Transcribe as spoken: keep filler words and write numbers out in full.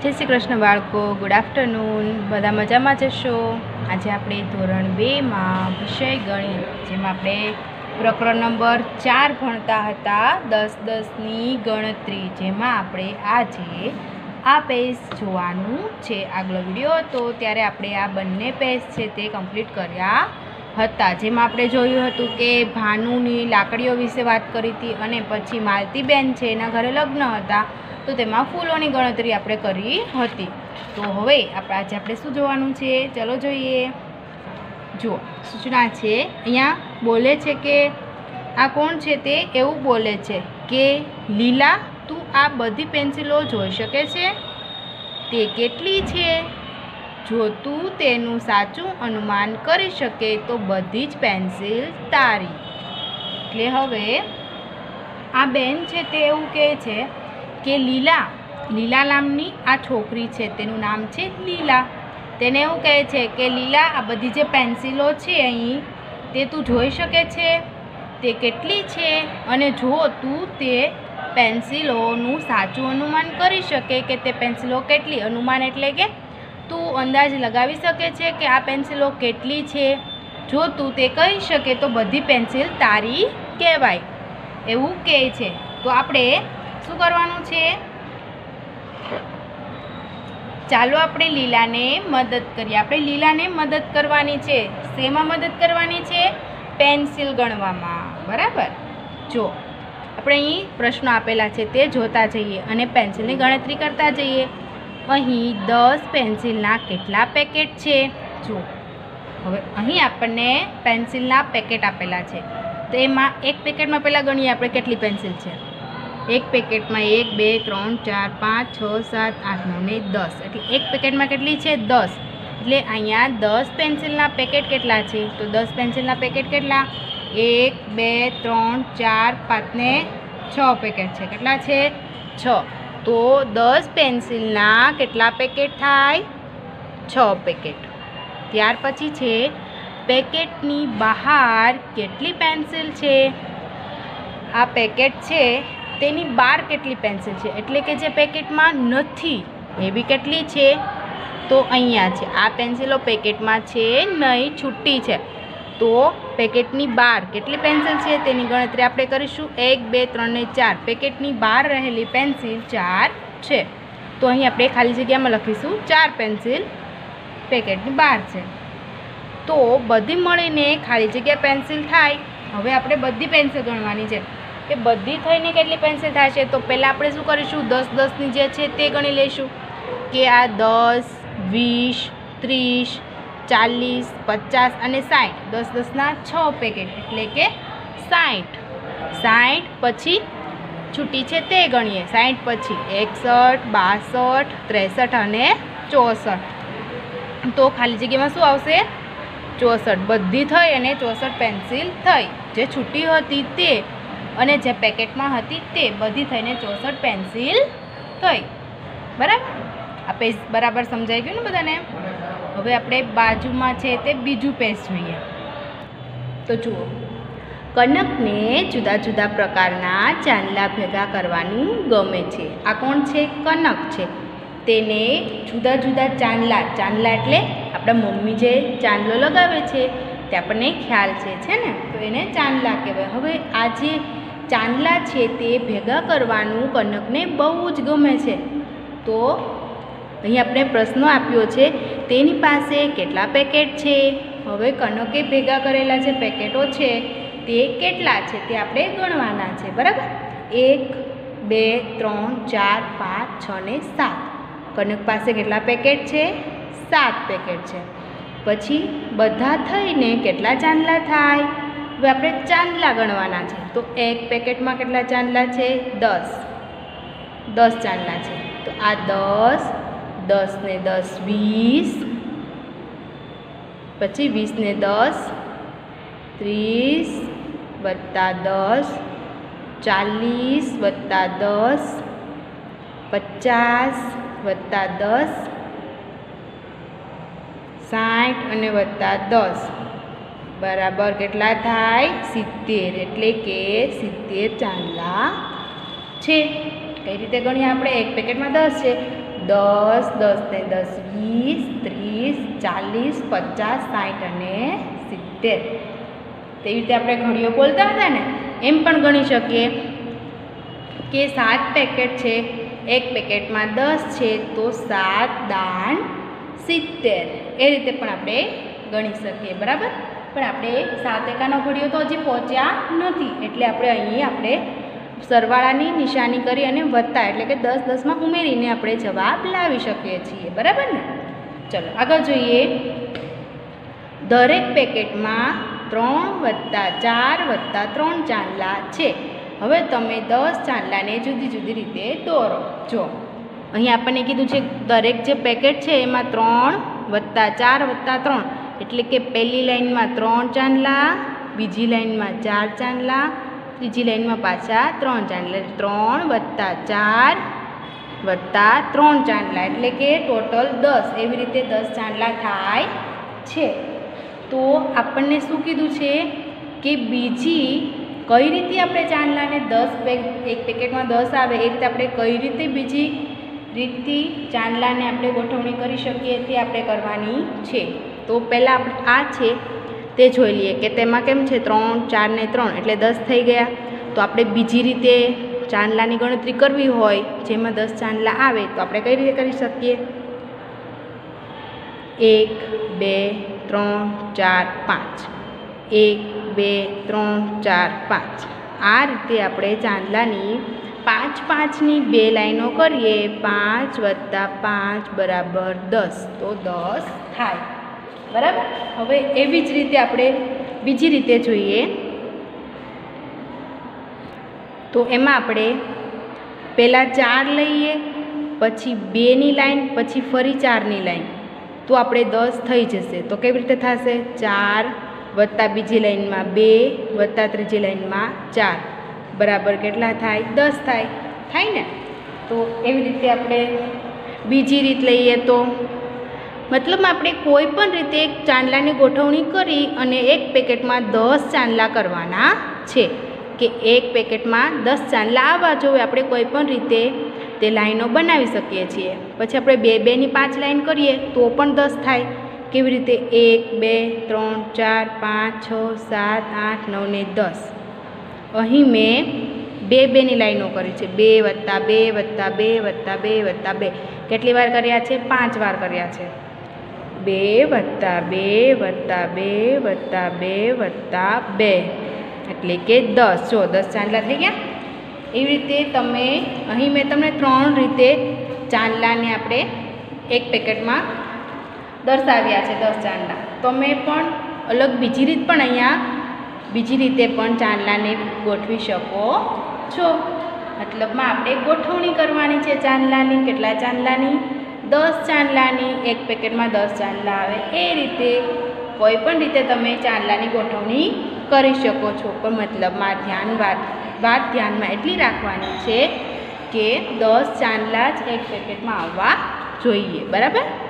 जय श्री कृष्ण बाळको। Good afternoon. बधा मजामां जशो। आज आपणे धोरण बे में विषय गणित जेमां आपणे प्रकरण नंबर चार भणता हता दस दसनी गणतरी, जेमां आपणे आजे आ पेज जोवानुं छे। आगलो विडियो हतो त्यारे आपणे आ बंने पेज छे ते कम्प्लीट कर्या हता, जेमां आपणे जोयुं हतुं के भानुनी लाकड़ीओ विશે વાત કરી હતી અને પછી માલતીબેન છે એના ઘરે લગ્ન હતા तो तेमां फूलोनी गणतरी आपणे करी हती। तो हवे आपणे आज आपणे शुं जोवानुं छे, चलो जोईए। जो सूचना छे अहींया बोले छे के आ कोण छे ते एवुं बोले छे के लीला तू आ बधी पेन्सिलो जोई शके छे, ते केटली छे? जो तू तेनुं साचुं अनुमान करी शके तो बधी ज पेन्सिल तारी। એટલે હવે आ बेन छे ते एवुं कहे छे કે લીલા લીલા નામની આ છોકરી છે, તેનું નામ છે લીલા। તેને એવું કહે છે કે લીલા આ બધી જે પેન્સિલો છે અહીં તે તું જોઈ શકે છે, તે કેટલી છે? અને જો તું તે પેન્સિલોનું સાચું અનુમાન કરી શકે કે તે પેન્સિલો કેટલી, અનુમાન એટલે કે તું અંદાજ લગાવી શકે છે કે આ પેન્સિલો કેટલી છે, જો તું તે કહી શકે તો બધી પેન્સિલ તારી કહેવાય, એવું કહે છે। તો આપણે શું કરવાનું છે? ચાલો આપણે લીલાને મદદ કરીએ। આપણે લીલાને મદદ કરવાની છે। શેમાં મદદ કરવાની છે? પેન્સિલ ગણવામાં, બરાબર। જો આપણે અહીં પ્રશ્નો આપેલા છે તે જોતા જઈએ અને પેન્સિલની ગણતરી કરતા જઈએ। અહીં દસ પેન્સિલના કેટલા પેકેટ છે? જો હવે અહીં આપણને પેન્સિલના પેકેટ આપેલા છે, તો એમાં એક પેકેટમાં પહેલાં ગણીએ આપણે કેટલી પેન્સિલ છે। एक पेकेट में एक बे त्रण चार पाँच छ सात आठ नौ ने दस, एटले एक पेकेट में केटली छे? दस। एटले अहींया दस पेन्सिलना पेकेट केटला छे? तो दस पेन्सिलना पेकेट केटला? एक बे त्रण चार पाँच ने छ पेकेट छे। केटला छे? छ। तो दस पेन्सिलना केटला पेकेट थाय? छ पेकेट। त्यार पछी छे पेकेटनी बहार केटली पेन्सिल छे? आ पेकेट छे तेनी बार केटली पेन्सिल छे, एटले के जे पेकेटमां नथी एवी केटली छे? तो अहींया छे। आ पेन्सिलो पेकेटमां छे नहीं, छूटी छे। तो पेकेटनी बार केटली पेन्सिल छे तेनी गणतरी आपणे करीशुं। एक बे त्रण ने चार, पेकेटनी बार रहेली पेन्सिल चार छे। तो अहीं आपणे खाली जग्यामां लखीशुं चार पेन्सिल पेकेटनी बार छे। तो बधी मळीने खाली जग्या पेन्सिल थाय। हवे आपणे बधी पेन्सिल गणवानी छे કે બધી થઈને કેટલી પેન્સિલ થશે। તો પહેલાં આપણે શું કરીશું? દસ દસની જે છે તે ગણી લઈશું કે આ દસ વીસ ત્રીસ ચાલીસ પચાસ અને સાઠ, દસ દસના છ પેકેટ એટલે કે સાઠ। સાઠ પછી છૂટી છે તે ગણીએ। સાઠ પછી એકસઠ બાસઠ ત્રેસઠ અને ચોસઠ। તો ખાલી જગ્યામાં શું આવશે? ચોસઠ। બધી થઈ અને ચોસઠ પેન્સિલ થઈ, જે છૂટી હતી તે અને જે પેકેટમાં હતી તે બધી થઈને ચોસઠ પેન્સિલ થઈ, બરાબર। આ પેજ બરાબર સમજાઈ ગયું ને બધાને? હવે આપણે બાજુમાં છે તે બીજું પેજ જોઈએ। તો જુઓ, કનકને જુદા જુદા પ્રકારના ચાંદલા ભેગા કરવાનું ગમે છે। આ કોણ છે? કનક છે। તેને જુદા જુદા ચાંદલા, ચાંદલા એટલે આપણા મમ્મી જે ચાંદલો લગાવે છે તે આપણને ખ્યાલ છે છે ને, તો એને ચાંદલા કહેવાય। હવે આ જે ચાંદલા છે તે ભેગા કરવાનું કનકને બહુ જ ગમે છે। તો અહીં આપણે પ્રશ્નો આપ્યો છે, તેની પાસે કેટલા પેકેટ છે? હવે કનકે ભેગા કરેલા જે પેકેટો છે તે કેટલા છે તે આપણે ગણવાના છે, બરાબર। એક બે ત્રણ ચાર પાંચ છ ને સાત। કનક પાસે કેટલા પેકેટ છે? સાત પેકેટ છે। પછી બધા થઈને કેટલા ચાંદલા થાય? હવે આપણે ચાંદલા ગણવાના છે। તો એક પેકેટમાં કેટલા ચાંદલા છે? દસ, દસ ચાંદલા છે। તો આ દસ, દસ ને દસ વીસ, પછી વીસ ને દસ ત્રીસ વત્તા દસ ચાલીસ વત્તા દસ પચાસ વત્તા દસ સાઠ અને વત્તા દસ बराबर केटला थाय? सित्तेर। एटले के सित्तेर चांदला छे। कई रीते गणीए आपणे? एक पेकेटमां दस छे, દસ, દસ ને દસ વીસ, ત્રીસ, ચાલીસ, પચાસ, સાઠ અને સિત્તેર. તેવી રીતે આપણે ઘડીઓ બોલતા હતા ને એમ પણ ગણી શકીએ કે સાત પેકેટ છે, એક પેકેટમાં દસ છે તો સાત દાન સિત્તેર. એ રીતે પણ આપણે ગણી શકીએ. બરાબર. પણ આપણે સાત એકાનો ઘડીઓ તો હજી પહોંચ્યા નથી એટલે આપણે અહીં આપણે સરવાળાની નિશાની કરી અને વત્તા એટલે કે દસ દસમાં ઉમેરીને આપણે જવાબ લાવી શકીએ છીએ. બરાબર ને. ચલો આગળ જોઈએ. દરેક પેકેટમાં ત્રણ વત્તા ચાર વત્તા ત્રણ ચાંદલા છે. હવે તમે દસ ચાંદલાને જુદી જુદી રીતે દોરો. જો અહીં આપણને કીધું છે દરેક જે પેકેટ છે એમાં ત્રણ વત્તા ચાર વત્તા ત્રણ એટલે કે પહેલી લાઈનમાં ત્રણ ચાંદલા, બીજી લાઈનમાં ચાર ચાંદલા, ત્રીજી લાઈનમાં પાછા ત્રણ ચાંદલા. ત્રણ વત્તા ચાર વત્તા ત્રણ ચાંદલા એટલે કે ટોટલ દસ. એવી રીતે દસ ચાંદલા થાય છે. તો આપણને શું કીધું છે કે બીજી કઈ રીતે આપણે ચાંદલાને દસ પેક એક પેકેટમાં દસ આવે એ રીતે આપણે કઈ રીતે બીજી રીતથી ચાંદલાને આપણે ગોઠવણી કરી શકીએ તે આપણે કરવાની છે. તો પહેલાં આપણે આ છે તે જોઈ લઈએ કે તેમાં કેમ છે ત્રણ ચાર ને ત્રણ એટલે દસ થઈ ગયા. તો આપણે બીજી રીતે ચાંદલાની ગણતરી કરવી હોય જેમાં દસ ચાંદલા આવે તો આપણે કઈ રીતે કરી શકીએ? એક બે ત્રણ ચાર પાંચ, એક બે ત્રણ ચાર પાંચ. આ રીતે આપણે ચાંદલાની પાંચ પાંચની બે લાઈનો કરીએ. પાંચ વત્તા પાંચ બરાબર દસ. તો દસ થાય. બરાબર. હવે એવી જ રીતે આપણે બીજી રીતે જોઈએ તો એમાં આપણે પહેલાં ચાર લઈએ, પછી બેની લાઈન, પછી ફરી ચારની લાઈન. તો આપણે દસ થઈ જશે. તો કેવી રીતે થશે? ચાર વત્તા બીજી લાઈનમાં બે વત્તા ત્રીજી લાઈનમાં ચાર બરાબર કેટલા થાય? દસ થાય. થાય ને. તો એવી રીતે આપણે બીજી રીત લઈએ તો મતલબ આપણે કોઈ પણ રીતે એક ચાંદલાની ગોઠવણી કરી અને એક પેકેટમાં દસ ચાંદલા કરવાના છે કે એક પેકેટમાં દસ ચાંદલા આવવા જોઈએ. આપણે કોઈ પણ રીતે તે લાઈનો બનાવી શકીએ છીએ. પછી આપણે બે બેની પાંચ લાઈન કરીએ તો પણ દસ થાય. કેવી રીતે? એક બે ત્રણ ચાર પાંચ છ સાત આઠ નવ ને દસ. અહીં મેં બે બેની લાઈનો કરી છે. બે વત્તા બે વત્તા બે વત્તા બે વત્તા બે કેટલી વાર કર્યા છે? પાંચ વાર કર્યા છે. બે વત્તા બે વત્તા બે વત્તા બે વત્તા બે એટલે કે દસ. જો દસ ચાંદલા થઈ ગયા. એવી રીતે તમે અહીં મેં તમને ત્રણ રીતે ચાંદલાને આપણે એક પેકેટમાં દર્શાવ્યા છે દસ ચાંદલા. તમે પણ અલગ બીજી રીત પણ અહીંયા બીજી રીતે પણ ચાંદલાને ગોઠવી શકો છો. મતલબમાં આપણે ગોઠવણી કરવાની છે ચાંદલાની. કેટલા ચાંદલાની? દસ ચાંદલાની. એક પેકેટમાં દસ ચાંદલા આવે એ રીતે કોઈ પણ રીતે તમે ચાંદલાની ગોઠવણી કરી શકો છો. પણ મતલબમાં ધ્યાન વાત વાત ધ્યાનમાં એટલી રાખવાની છે કે દસ ચાંદલા જ એક પેકેટમાં આવવા જોઈએ. બરાબર.